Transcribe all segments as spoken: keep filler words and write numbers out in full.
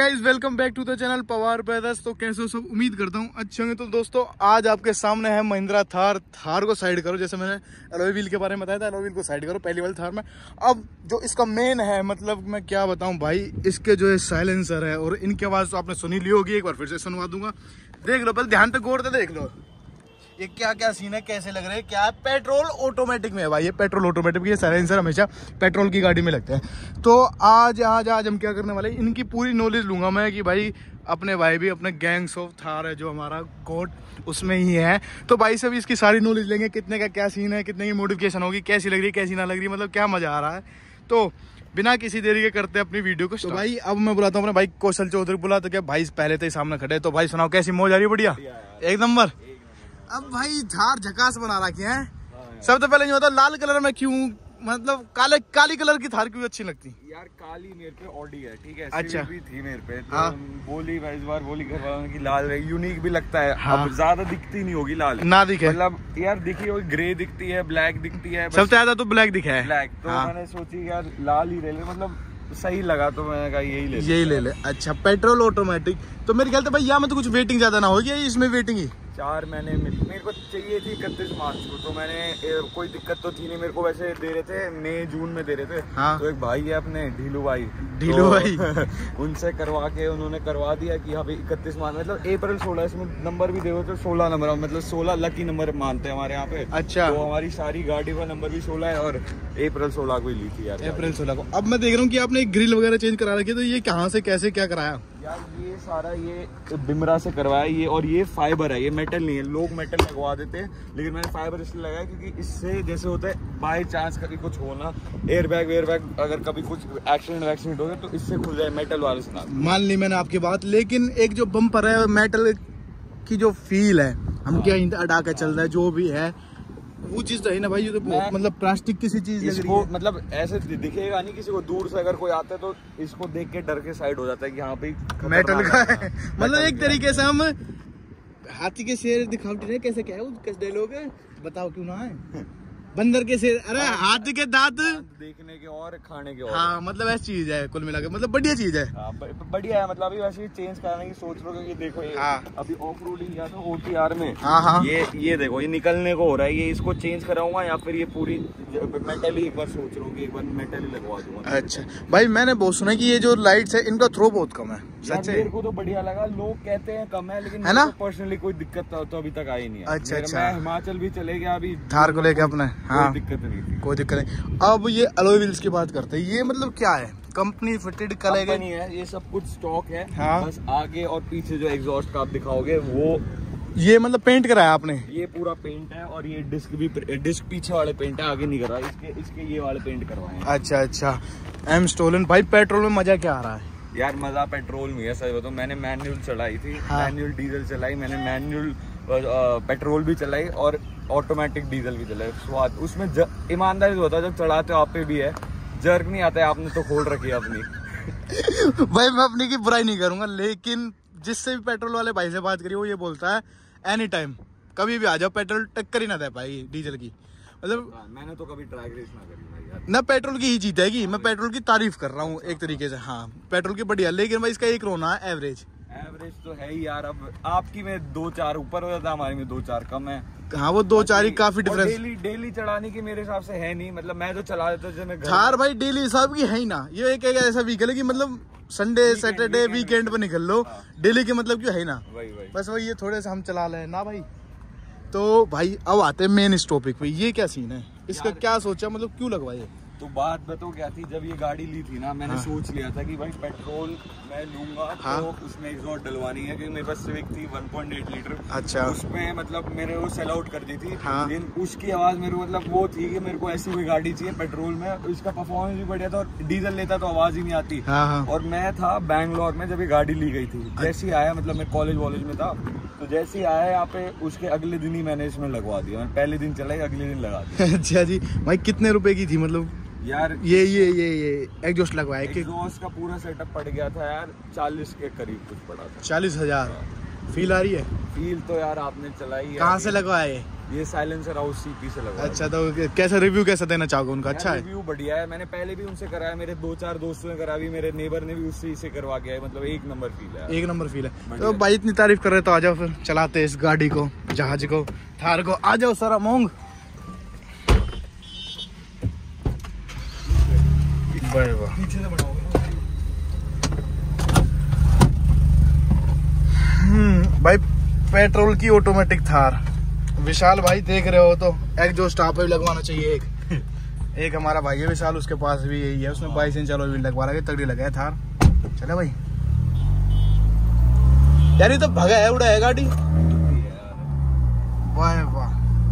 Guys welcome back to the channel Pawar brothers. तो कैसे हो सब, उम्मीद करता हूँ अच्छे होंगे। तो दोस्तों आज आपके सामने है महिंद्रा थार। थार को साइड करो, जैसे मैंने एलॉय व्हील के बारे में बताया था, एलॉय व्हील को साइड करो पहली वाली थार में। अब जो इसका मेन है, मतलब मैं क्या बताऊं भाई, इसके जो है साइलेंसर है और इनकी आवाज़ तो आपने सुनी ली होगी, एक बार फिर से सुनवा दूंगा। देख लो, पहले ध्यान पे गौर से देख लो ये क्या क्या सीन है, कैसे लग रहे हैं, क्या है। पेट्रोल ऑटोमेटिक में है भाई, ये पेट्रोल ऑटोमेटिक, ये साइलेंसर हमेशा पेट्रोल की गाड़ी में लगता है। तो आज आज आज हम क्या करने वाले, इनकी पूरी नॉलेज लूंगा मैं कि भाई अपने भाई भी अपने गैंग्स ऑफ थार है जो हमारा कोड उसमें ही है, तो भाई से भी इसकी सारी नॉलेज लेंगे, कितने का क्या सीन है, कितने की मॉडिफिकेशन होगी, कैसी लग रही है कैसी ना लग रही है, मतलब क्या मजा आ रहा है। तो बिना किसी देरी के करते हैं अपनी वीडियो को। तो भाई अब मैं बुलाता हूँ अपने भाई कौशल चौधरी, बुला तो क्या भाई पहले तो ही सामने खड़े। तो भाई सुनाओ कैसी मौज आ रही है? बढ़िया एक नंबर। अब भाई थार झकास बना रखी है। सबसे पहले ये होता लाल कलर में क्यों, मतलब काले काली कलर की थार क्यों अच्छी लगती? यार काली मेरे पे ऑडी है, ठीक है, अच्छा भी थी मेरे पे, तो हाँ। बोली इस बार बोली घर वालों की लाल है, यूनिक भी लगता है। हाँ। अब ज्यादा दिखती नहीं होगी लाल, ना दिखे, मतलब यार दिखी होगी, ग्रे दिखती है, ब्लैक दिखती है, सबसे ज्यादा तो ब्लैक दिखा है, ब्लैक। तो हाँ। मैंने सोची यार लाल ही ले ले, मतलब सही लगा तो मैंने कहा यही ले यही ले ले। अच्छा पेट्रोल ऑटोमेटिक, तो मेरे ख्याल से भाई यहाँ में तो कुछ वेटिंग ज्यादा ना होगी, इसमें वेटिंग ही चार महीने मेरे को चाहिए थी इकतीस मार्च को, तो मैंने ए, कोई दिक्कत तो थी नहीं मेरे को, वैसे दे रहे थे मई जून में दे रहे थे। हाँ। तो एक भाई है अपने ढीलू भाई, ढीलू तो, भाई उनसे करवा के उन्होंने करवा दिया कि हाँ भाई इकतीस मार्च, मतलब अप्रैल सोलह, इसमें नंबर भी देखो तो सोलह नंबर, मतलब सोलह लकी नंबर मानते हैं हमारे यहाँ पे। अच्छा। तो हमारी सारी गाड़ी का नंबर भी सोलह है और अप्रैल सोलह को ही ली थी यार, अप्रैल सोलह को। अब मैं देख रहा हूँ कि आपने ग्रिल वगैरह चेंज करा रखी है, तो ये कहाँ से कैसे क्या कराया? यार ये सारा ये बिमरा से करवाया ये, और ये फाइबर है, ये मेटल नहीं है। लोग मेटल लगवा देते हैं, लेकिन मैंने फाइबर इसलिए लगाया क्योंकि इससे जैसे होता है बाय चांस कभी कुछ होना, एयर बैग वेयर बैग अगर कभी कुछ एक्सीडेंट वैक्सीडेंट हो गया तो इससे खुल जाए, मेटल वाले से ना। मान ली मैंने आपकी बात, लेकिन एक जो बम्पर है मेटल की जो फील है, हम क्या अड़ा के चल रहा है जो भी है वो चीज तो है ना भाई, ये तो मतलब प्लास्टिक किसी चीज लग रही है, मतलब ऐसे दिखेगा नहीं किसी को, दूर से अगर कोई आता है तो इसको देख के डर के साइड हो जाता है कि हाँ भाई मेटल का है। मतलब एक तरीके से हम हाथी के शेर दिखावटी नहीं, कैसे क्या है वो डायलॉग है, बताओ क्यों ना है, बंदर के शेर, अरे हाथी के दांत देखने के और खाने के और। हाँ मतलब ऐसी चीज है कुल मिला के, मतलब बढ़िया चीज है। हाँ, बढ़िया है, मतलब अभी वैसे चेंज कराने की सोच रहा हूँ क्योंकि देखो ये हाँ। अभी ऑफ रोडिंग गया था ओटीआर में। हाँ हाँ। ये ये देखो ये निकलने को हो रहा है, ये इसको चेंज कराऊंगा या फिर ये पूरी मेटल ही एक बार सोच रहा हूँ कि एक बार मेटल ही लगवा दूंगा। अच्छा भाई मैंने बहुत सुना कि ये जो लाइट्स है इनका थ्रो बहुत कम है, सच है? मेरे को तो बढ़िया लगा, लोग कहते हैं कम है, लेकिन है ना, पर्सनली कोई दिक्कत तो अभी तक आई नहीं है। अच्छा अच्छा। मैं हिमाचल भी चले गया अभी थार को लेके अपने, हाँ कोई दिक्कत नहीं थी, कोई दिक्कत नहीं। अब ये अलॉय व्हील्स की बात करते हैं, ये मतलब क्या है? कंपनी फिटेड कलेगा नहीं है, ये सब कुछ स्टॉक है। हाँ। बस आगे और पीछे जो एग्जॉस्ट का आप दिखाओगे वो ये मतलब पेंट कराया आपने? ये पूरा पेंट है, और ये डिस्क भी, डिस्क पीछे वाले पेंट है, आगे नहीं करा, इसके इसके ये वाले पेंट करवाए हैं। अच्छा अच्छा। एम स्टोलन भाई पेट्रोल में मजा क्या आ रहा है? यार मजा पेट्रोल में है, सच बताऊं, मैंने मैनुअल चलाई थी। हाँ। मैनुअल डीजल चलाई मैंने, मैनुअल पेट्रोल भी चलाई और ऑटोमेटिक डीजल भी चलाई। स्वाद उसमें ईमानदारी होता है, जब चलाते हो आप पे भी है, जर्क नहीं आता है, आपने तो खोल रखी है अपनी। भाई मैं अपनी की बुराई नहीं करूंगा, लेकिन जिससे भी पेट्रोल वाले भाई से बात करी वो ये बोलता है एनी टाइम कभी भी आ जाओ, पेट्रोल टक्कर ही ना दे पाएगी डीजल की। मतलब मैंने तो कभी ट्रैक रेस ना करी भाई यार, ना पेट्रोल की ही जीतेगी। मैं पेट्रोल की तारीफ कर रहा हूँ एक तरीके से, हाँ पेट्रोल की बढ़िया, लेकिन भाई इसका एक रोना है एवरेज। एवरेज तो है ही यार, अब आपकी में दो चार ऊपर हो जाता है, हमारी में दो चार कम है। हाँ वो दो चार ही काफी डिफरेंस। डेली डेली चलाने की मेरे हिसाब से है नहीं, मतलब मैं तो चला देता हूँ थार भाई, डेली हिसाब की है ही ना, ये एक ऐसा व्हीकल है कि मतलब संडे सैटरडे वीकेंड पे निकल लो, डेली के मतलब क्यों है ना, वही वही बस वही ये थोड़े से हम चला ले ना भाई। तो भाई अब आते हैं मेन इस टॉपिक पे, ये क्या सीन है, इसका क्या सोचा, मतलब क्यों लगवाए? तो बात बताओ क्या थी, जब ये गाड़ी ली थी ना मैंने हाँ। सोच लिया था कि भाई पेट्रोल मैं लूंगा। हाँ। तो उसमें एग्जॉस्ट डलवानी है, क्योंकि मेरे पास सिविक थी वन पॉइंट एट लीटर। अच्छा। उसमें मतलब मेरे वो सेल आउट कर दी थी। हाँ। लेकिन उसकी आवाज मेरे को मतलब वो थी कि मेरे को ऐसी कोई गाड़ी चाहिए पेट्रोल में, इसका परफॉर्मेंस भी बढ़िया था, और डीजल लेता तो आवाज ही नहीं आती। हाँ। और मैं था बैंगलोर में जब ये गाड़ी ली गई थी, जैसे ही आया, मतलब मैं कॉलेज वॉलेज में था, तो जैसे ही आया यहाँ पे उसके अगले दिन ही मैंने इसमें लगवा दिया, मैंने पहले दिन चलाई अगले दिन लगा दिया। अच्छा जी भाई कितने रुपए की थी मतलब? यार ये ये ये ये एग्जॉस्ट लगवाया, एग्जॉस्ट का पूरा सेटअप पड़ गया था यार चालीस के करीब कुछ पड़ा था। चालीस हजार। फील आ रही है? फील तो यार आपने चलाई है। कहाँ से लगवाया? ये साइलेंसर हाउस सीपी से लगा। अच्छा, तो कैसा रिव्यू कैसा देना चाहोगे उनका? अच्छा है, रिव्यू बढ़िया है। मैंने पहले भी उनसे कराया, मेरे दो चार दोस्तों ने करा, भी मेरे नेबर ने भी उससे से करवा गया है। मतलब एक नंबर फील है, एक नंबर फील है। तो भाई इतनी तारीफ कर रहे तो आ जाओ फिर चलाते इस गाड़ी को, जहाज को, थार को। आ जाओ सारा मोंग। पीछे से बनाओगे। हम्म भाई पेट्रोल की ऑटोमेटिक थार। विशाल भाई देख रहे हो तो एग्जॉस्ट आप भी लगवाना चाहिए एक। एक हमारा भाई है विशाल, उसके पास भी यही है, उसने बाईस इंच अलॉय व्हील लगवा रहा है, तगड़ी लगा है थार। चले भाई यार, ये तो भगा है, उड़ा है गाड़ी। वाह वाह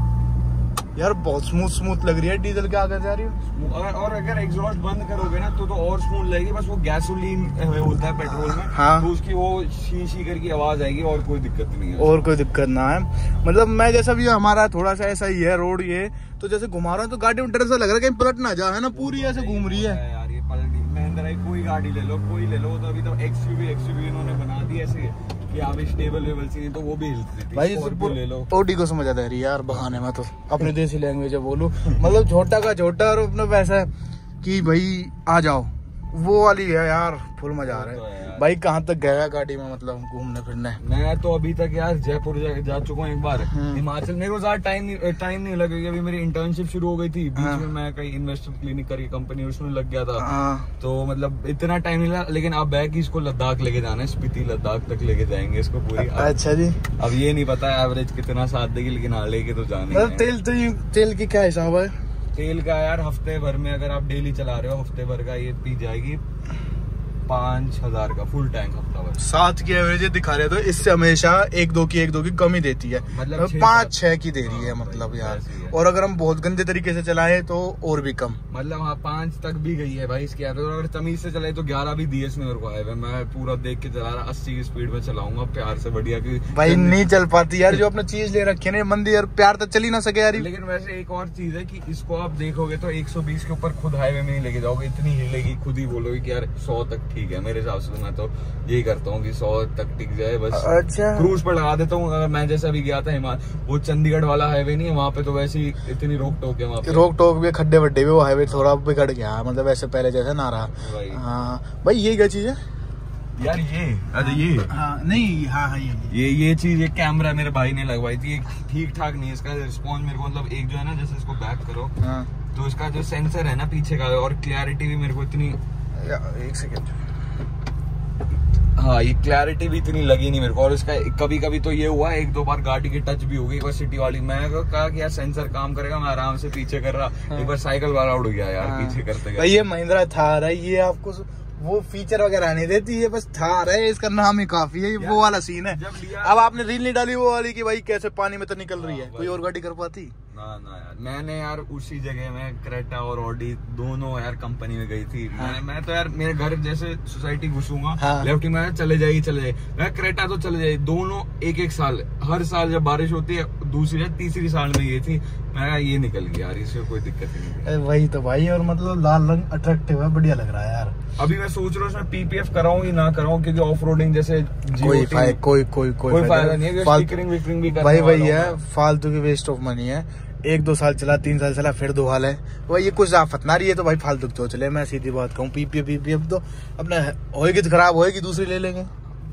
यार, बहुत स्मूथ स्मूथ लग रही है, डीजल के आगे जा रही है। और, और अगर एग्जॉस्ट बंद करोगे ना तो तो और स्मूथ लगेगी। बस वो गैसोलीन होता है पेट्रोल में, हाँ, तो उसकी वो शी शी करके आवाज आएगी, और कोई दिक्कत नहीं है, और कोई दिक्कत ना है। मतलब मैं जैसा भी हमारा थोड़ा सा ऐसा ही है रोड, ये तो जैसे घुमा रहा हूँ तो गाड़ी में डर सा लग रहा है कहीं पलट ना जाए, है ना, पूरी ऐसे घूम रही है यार। ये पलटी महिंद्रा कोई गाड़ी ले लो, कोई ले लो, तो अभी तो एक्सयूवी एक्सयूवी इन्होंने बना दी ऐसे कि अभी स्टेबल वेबल सी, तो वो भी हिलती थी। भाई ले लो, ओडी को समझ आता है यार, बहाने में तो अपनी देसी लैंग्वेज है बोलूं। मतलब छोटा का छोटा और अपना वैसा कि भाई आ जाओ, वो वाली है यार, फुल मजा आ रहा है। भाई कहाँ तक गया गाड़ी में, मतलब घूमने फिरने? मैं तो अभी तक यार जयपुर जा, जा चुका हूँ एक बार। हिमाचल मेरे को ज्यादा टाइम नहीं टाइम नहीं लगेगा, अभी मेरी इंटर्नशिप शुरू हो गई थी बीच हाँ। में, मैं कहीं इन्वेस्टर क्लिनिक करके कंपनी उसमें लग गया था। हाँ। तो मतलब इतना टाइम नहीं लगा, लेकिन अब है कि इसको लद्दाख लेके जाना है, स्पीति लद्दाख तक लेके जाएंगे इसको पूरी। अच्छा जी। अब ये नहीं पता है एवरेज कितना साथ देगी, लेकिन हाँ लेके तो जाने। मतलब तेल तो तेल की क्या हिसाब है? तेल का यार हफ्ते भर में अगर आप डेली चला रहे हो, हफ्ते भर का ये पी जाएगी पाँच हजार का फुल टैंक हफ्ता भर। सात की एवरेज दिखा रहे, तो इससे हमेशा एक दो की एक दो की कमी देती है, मतलब पाँच छह की दे रही है मतलब यार। और अगर हम बहुत गंदे तरीके से चलाएं तो और भी कम, मतलब हाँ पाँच तक भी गई है भाई इसकी। अगर तमीज से चलाए तो ग्यारह भी दी है इसने मेरे को हाईवे। मैं पूरा देख के चला रहा, अस्सी की स्पीड में चलाऊंगा प्यार से, बढ़िया की भाई नहीं चल पाती यार, जो अपने चीज ले रखे है मंदी यार, प्यार तो चल ही ना सके यार। लेकिन वैसे एक और चीज है कि इसको आप देखोगे तो एक सौ बीस के ऊपर खुद हाईवे में नहीं लेके जाओगे, इतनी हिलेगी, खुद ही बोलोगे कि यार सौ तक ठीक है। मेरे हिसाब से मैं तो यही करता हूँ कि सौ तक टिक जाए बस। अच्छा, क्रूज पर लगा देता हूँ। मैं जैसा भी गया था हिमाचल, वो चंडीगढ़ वाला हाईवे नहीं है, वहाँ पे तो वैसे ही इतनी रोक टोक है, वहाँ पे रोक टोक भी, खड्डे वड्डे भी, वो हाईवे थोड़ा बिगड़ गया, मतलब ऐसे पहले जैसे ना रहा। हाँ भाई, ये क्या चीज है यार? ये अरे ये हाँ नहीं हाँ हाँ ये ये ये चीज, ये कैमरा मेरे भाई ने लगवाई थी, ठीक ठाक नहीं है इसका रिस्पॉन्स मेरे को। मतलब एक जो है ना, जैसे इसको बैक करो हाँ, तो इसका जो सेंसर है ना पीछे का, और क्लैरिटी भी मेरे को इतनी, एक सेकेंड, हाँ ये क्लैरिटी भी इतनी लगी नहीं मेरे को। और इसका कभी कभी तो ये हुआ, एक दो बार गाड़ी की टच भी हो गई, एक बार सिटी वाली, मैं कहा कि यार सेंसर काम करेगा, मैं आराम से पीछे कर रहा। हाँ। एक बार साइकिल वाला उड़ गया यार, हाँ। पीछे करते गए। ये महिंद्रा थार है, ये आपको वो फीचर वगैरह नहीं देती है, बस थार है, इसका नाम ही काफी है। वो वाला सीन है। अब आपने रील नहीं डाली वो वाली कि भाई कैसे पानी में तो निकल रही है, कोई और गाड़ी कर पाती ना ना यार। मैंने यार उसी जगह में क्रेटा और ऑडी दोनों यार कंपनी में गई थी। हाँ। मैं, मैं तो यार मेरे घर जैसे सोसाइटी घुसूंगा, हाँ। लेफ्ट में चले जाएगी चले जाए, मैं क्रेटा तो चले जाए, दोनों एक एक साल, हर साल जब बारिश होती है, दूसरी तीसरी साल में ये थी, मैं ये निकल गया यार, इससे कोई दिक्कत नहीं। वही तो भाई, और मतलब लाल रंग अट्रैक्टिव है, बढ़िया लग रहा है यार। अभी मैं सोच रहा हूँ इसमें पीपीएफ कराऊं ही ना कराऊं, क्योंकि ऑफ रोडिंग जैसे कोई फायदा कोई कोई कोई फायदा नहीं है, स्टिकरिंग विकरिंग भी भाई वही है, फालतू की वेस्ट ऑफ मनी है। एक दो साल चला, तीन साल चला, फिर दो हाल है भाई, ये कुछ आफत ना रही है तो भाई फालतू तो चले। मैं सीधी बात कहूँ, पीपीएफ पीपीएफ तो अपने होएगी तो खराब होएगी, दूसरी ले लेंगे।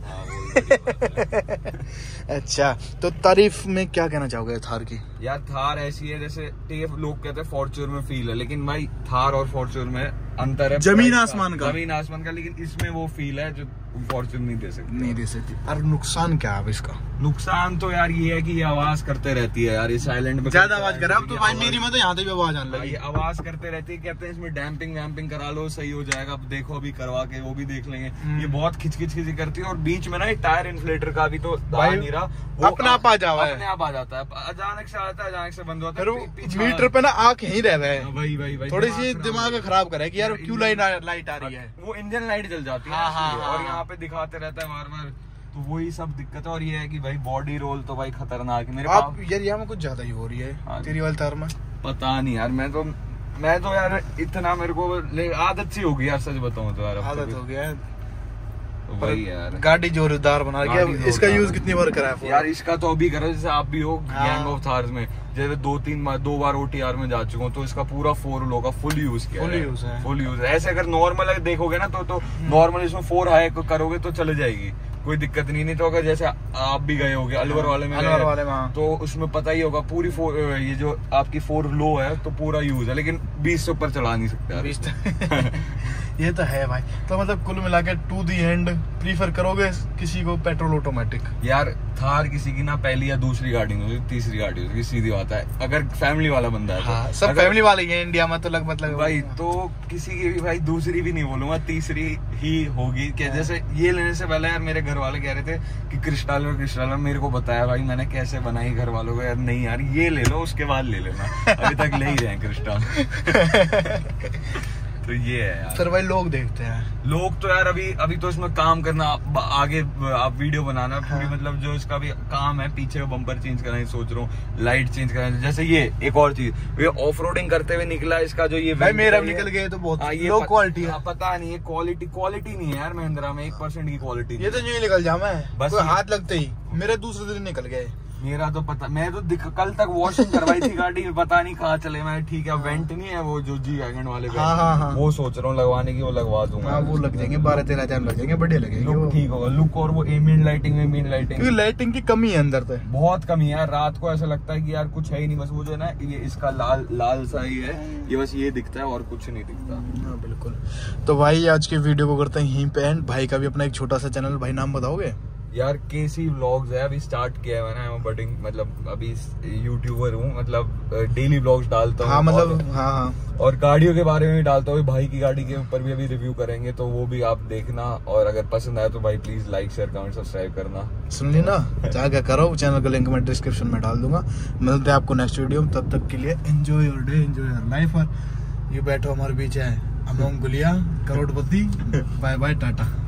अच्छा, तो तारीफ में क्या कहना चाहोगे थार की? यार थार ऐसी है जैसे लोग कहते हैं फॉर्च्यूनर में फील है, लेकिन भाई थार और फॉर्च्यूनर में अंतर है, जमीन आसमान का, जमीन आसमान का। लेकिन इसमें वो फील है जो फॉर्च्यूनर नहीं दे सकती, नहीं दे सकती। और नुकसान क्या है इसका? नुकसान तो यार ये है कि ये आवाज करते रहती है यार, ये साइलेंट में ज्यादा आवाज करे। अब तो भाई मेरी में तो यहाँ से भी आवाज आने लगी, ये आवाज करते रहती है। कहते हैं इसमें डैम्पिंग वैम्पिंग करा लो, सही हो जाएगा। अब देखो, अभी करवा के वो भी देख लेंगे। ये बहुत खिच खिच खिच करती है, और बीच में ना टायर इन्फ्लेटर का भी तो आ नहीं रहा, अपने आप आ जावा है, अपने आप आ जाता है, अचानक से आता है, अचानक से बंद होता है। मीटर पे ना आंख यहीं रह रहा है, वही वही वही थोड़ी सी दिमाग खराब करे कि यार क्यों लाइट लाइट आ रही है, वो इंजन लाइट जल जाती है। हाँ, हाँ, और यहाँ पे दिखाते रहता है बार बार, तो वही सब दिक्कत है। और ये है कि भाई बॉडी रोल तो भाई खतरनाक है मेरे पास यार, यहाँ में कुछ ज्यादा ही हो रही है तेरी वाली तार में, पता नहीं यार। मैं तो मैं तो यार इतना मेरे को आदत सी हो गई यार, सच बताऊं तो यार, आदत हो गया है। वही यार, गाड़ी जोरदार बना के। इसका यूज कितनी बार करा है यार? इसका तो अभी करा, जैसे आप भी हो गैंग ऑफ थार्स में, जैसे दो तीन बार दो बार ओटीआर में जा चुका हूँ, तो इसका पूरा फोर व्हील का फुल यूज किया फुल यूज है। फुल यूज है। ऐसे अगर नॉर्मल अगर देखोगे ना तो तो नॉर्मल इसमें फोर हाई करोगे तो चले जाएगी, कोई दिक्कत नहीं। नहीं तो अगर जैसे आप भी गए होगे अलवर वाले में, अलवर वाले में, तो उसमें पता ही होगा पूरी फोर, ये जो आपकी फोर लो है तो पूरा यूज है, लेकिन बीस से ऊपर चला नहीं सकते बीस ये तो है भाई। तो मतलब कुल मिला के टू दी एंड प्रीफर करोगे किसी को पेट्रोल ऑटोमेटिक? यार थार किसी की ना पहली या दूसरी गाड़ी होगी, तीसरी गाड़ी होगी, सीधी बात है। अगर फैमिली वाला बंदा है तो हाँ, सब फैमिली वाले ही है इंडिया में तो लग मतलब भाई, तो किसी की भी भाई दूसरी भी नहीं बोलूंगा, तीसरी ही होगी। कि जैसे ये लेने से पहले यार मेरे घर वाले कह रहे थे कि क्रिस्टल और क्रिस्टल, मेरे को बताया भाई, मैंने कैसे बनाई घर वालों को, यार नहीं यार ये ले लो उसके बाद ले लेना, अभी तक ले ही रहे हैं क्रिस्टल। तो ये है यार। फिर भाई लोग देखते हैं, लोग तो यार अभी अभी तो इसमें काम करना, आगे आप वीडियो बनाना पूरी, हाँ। मतलब जो इसका भी काम है, पीछे का बम्पर चेंज करना सोच रहा हूँ, लाइट चेंज करना। जैसे ये एक और चीज, ये ऑफ रोडिंग करते हुए निकला इसका जो ये भाई मेरा भी निकल गया तो बहुत लो क्वालिटी है। पता नहीं ये क्वालिटी क्वालिटी नहीं है यार महिंद्रा में, एक परसेंट की क्वालिटी। ये तो यूं निकल जामा है बस, हाथ लगते ही मेरे दूसरे दिन निकल गए। मेरा तो पता, मैं तो कल तक वॉशिंग करवाई थी गाड़ी, पता नहीं कहाँ चले। मैं ठीक है, वेंट नहीं है वो जो जी वैगन वाले, हाँ, हाँ, हाँ। वो सोच रहा हूँ लगवाने की, वो लगवा दूंगा। हाँ, वो लग जाएंगे बारह तेरह हजार लग जाएंगे, बढ़िया लगेंगे, लुक ठीक होगा, लुक। और वो एम्बिएंट लाइटिंग में एम्बिएंट लाइटिंग, क्योंकि लाइटिंग की कमी है अंदर तो, बहुत कमी है यार। रात को ऐसा लगता है कि यार कुछ है ही नहीं, बस वो जो है ना ये इसका लाल लाल सा ही है, ये बस ये दिखता है और कुछ नहीं दिखता। हाँ बिल्कुल। तो भाई आज की वीडियो को करते हैं यहीं पे एंड। भाई का भी अपना एक छोटा सा चैनल, भाई नाम बताओगे? यार केसी व्लॉग्स है, अभी स्टार्ट किया है मैंने, बटिंग मतलब अभी यूट्यूबर हूँ, मतलब डेली व्लॉग्स डालता हूँ। हाँ मतलब हाँ हाँ और गाड़ियों के बारे में भी डालता हूँ, भाई की गाड़ी के ऊपर भी अभी रिव्यू करेंगे, तो वो भी आप देखना। और अगर पसंद आए तो भाई please like share comment subscribe करना। सुन ली ना, जाकर करो, चैनल का लिंक मैं डिस्क्रिप्शन में डाल दूंगा। मिलते हैं आपको नेक्स्ट वीडियो में, तब तक के लिए enjoy your day, enjoy your life. और ये बैठो हमारे बीच है अमोंग गुलिया करोड़पति। Bye bye, Tata.